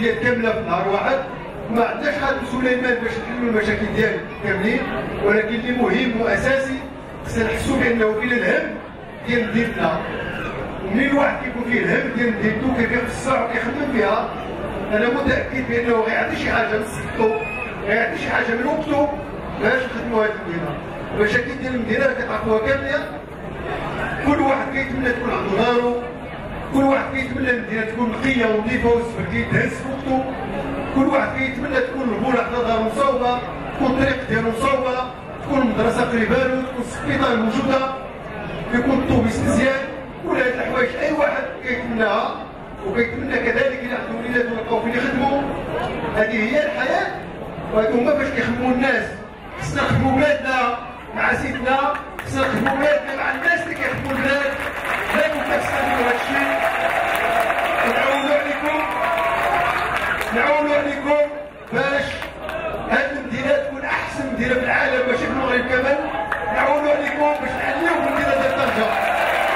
ديال كامله في نهار واحد. ما عندناش خالد سليمان باش نحلوا المشاكل ديال كاملين، ولكن اللي مهم واساسي خصنا نحسوا بانه كاين الهم ديال مدينتنا. ومنين الواحد كيكون فيه الهم ديال مدينتو كيبقى في الساعه وكيخدم فيها، انا متاكد بانه غيعطي شي حاجه من صحتو، غيعطي شي حاجه من وقتو باش نخدموا هذه المدينه. المشاكل ديال المدينه كتعرفوها كامله، كل واحد كيتمنى تكون عنده دارو، كل واحد كيتمنى المدينه تكون نقيه ونظيفه والزبل كيتهز في وقتو، كل واحد كيتمنى تكون البوله حدا دارو مصوبه، تكون الطريق ديالو مصوبه، تكون المدرسه قريبه له، تكون السبيطار موجوده، يكون الطوبيس مزيان. كل هاد الحوايج اي واحد كيتمناها، وكيتمنى كذلك الى عندهم وليدات ولقاو فين يخدموا. هذه هي الحياه، وهادو هما باش كيخدموا الناس. خصنا نخدموا ولادنا مع سيدنا، خصنا نخدموا ولادنا مع الناس اللي كيخدموا البلاد. لا يمكن تستعملوا هذا الشيء. نعاونوا عليكم باش هذه المدينه تكون احسن مدينه في العالم، ماشي في المغرب كمان. نعاونوا عليكم باش نعليو المدينه ديال طنجه.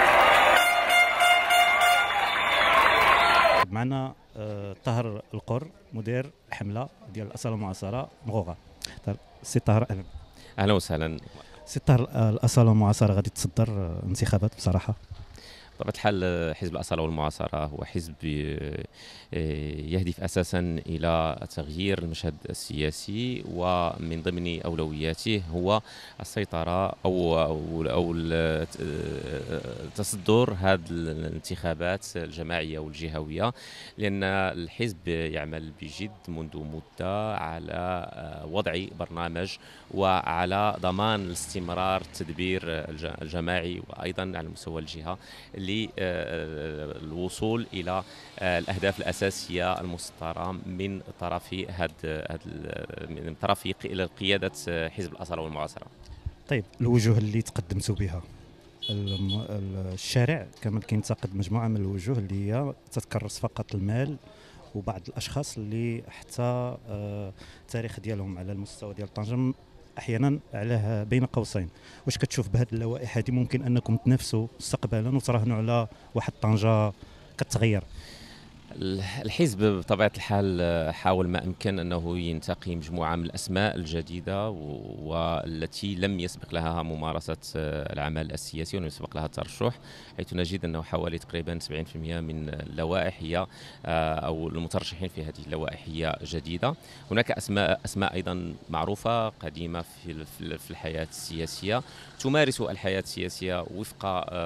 معنا طاهر القر، مدير الحمله ديال الاصاله المعاصره مغوغا. سي طاهر اهلا. اهلا وسهلا. سي طاهر، الاصاله المعاصره غادي تصدر انتخابات بصراحه. بطبيعة الحال حزب الأصالة والمعاصرة هو حزب يهدف أساسا إلى تغيير المشهد السياسي، ومن ضمن أولوياته هو السيطرة أو تصدر هذه الانتخابات الجماعية والجهوية، لأن الحزب يعمل بجد منذ مدة على وضع برنامج وعلى ضمان الاستمرار التدبير الجماعي وأيضا على مستوى الجهة للوصول إلى الأهداف الأساسية المسطرة من طرف قيادة حزب الأصالة والمعاصرة. طيب، الوجوه اللي تقدمتوا بها، الشارع كامل كينتقد مجموعة من الوجوه اللي هي تتكرس فقط المال، وبعض الأشخاص اللي حتى التاريخ ديالهم على المستوى ديال طنجة احيانا على بين قوسين. واش كتشوف بهذه اللوائح هذه ممكن انكم تنافسوا مستقبلا وتراهنوا على واحد طنجه كتغير؟ الحزب بطبيعة الحال حاول ما أمكن أنه ينتقي مجموعة من الأسماء الجديدة والتي لم يسبق لها ممارسة العمل السياسي ولم يسبق لها الترشح، حيث نجد أنه حوالي تقريبا 70% من اللوائح هي أو المترشحين في هذه اللوائح هي جديدة. هناك أسماء أيضا معروفة قديمة في الحياة السياسية، تمارس الحياة السياسية وفق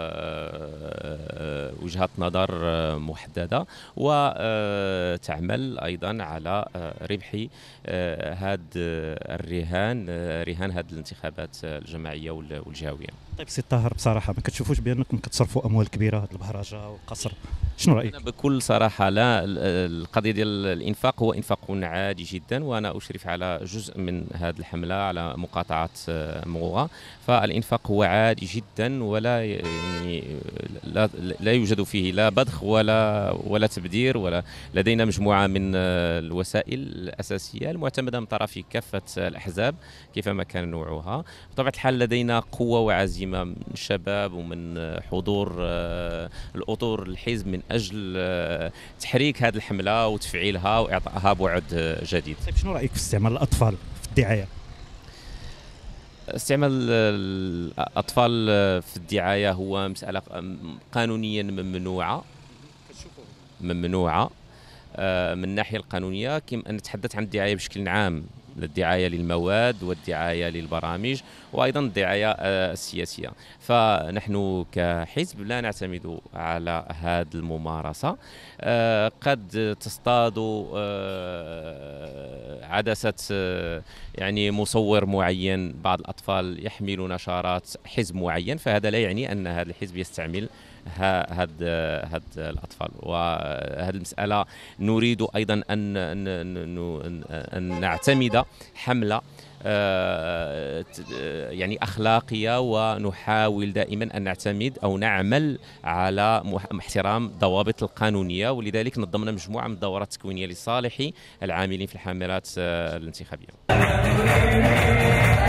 وجهات نظر محددة، وتعمل أيضا على ربح هذا رهان هذه الانتخابات الجماعية والجهوية. طيب سي طاهر، بصراحة ما كتشوفوش بأنكم كتصرفوا أموال كبيرة، هذه البهرجة والقصر، شنو رأيك؟ أنا بكل صراحة لا، القضية ديال الإنفاق هو إنفاق عادي جدا، وأنا أشرف على جزء من هذه الحملة على مقاطعة مغوغا، فالإنفاق هو عادي جدا، ولا يعني لا يوجد فيه لا بذخ ولا تبذير، ولا لدينا مجموعة من الوسائل الأساسية المعتمدة من طرف كافة الأحزاب كيفما كان نوعها. بطبيعة الحال لدينا قوة وعزيمة من الشباب ومن حضور الأطر الحزب من أجل تحريك هذه الحملة وتفعيلها وإعطائها بعد جديد. طيب شنو رأيك في استعمال الأطفال في الدعاية؟ استعمال الأطفال في الدعاية هو مسألة قانونيا ممنوعة من الناحية القانونية. كما أن نتحدث عن الدعاية بشكل عام، الدعاية للمواد والدعاية للبرامج وأيضا الدعاية السياسية، فنحن كحزب لا نعتمد على هذه الممارسة. قد تصطاد عدسة يعني مصور معين، بعض الأطفال يحملون شارات حزب معين، فهذا لا يعني أن هذا الحزب يستعمل هاد الأطفال. وهذه المسألة نريد أيضا أن نعتمد حملة يعني أخلاقية، ونحاول دائما أن نعتمد أو نعمل على احترام الضوابط القانونية، ولذلك نظمنا مجموعة من الدورات التكوينية لصالح العاملين في الحملات الانتخابية.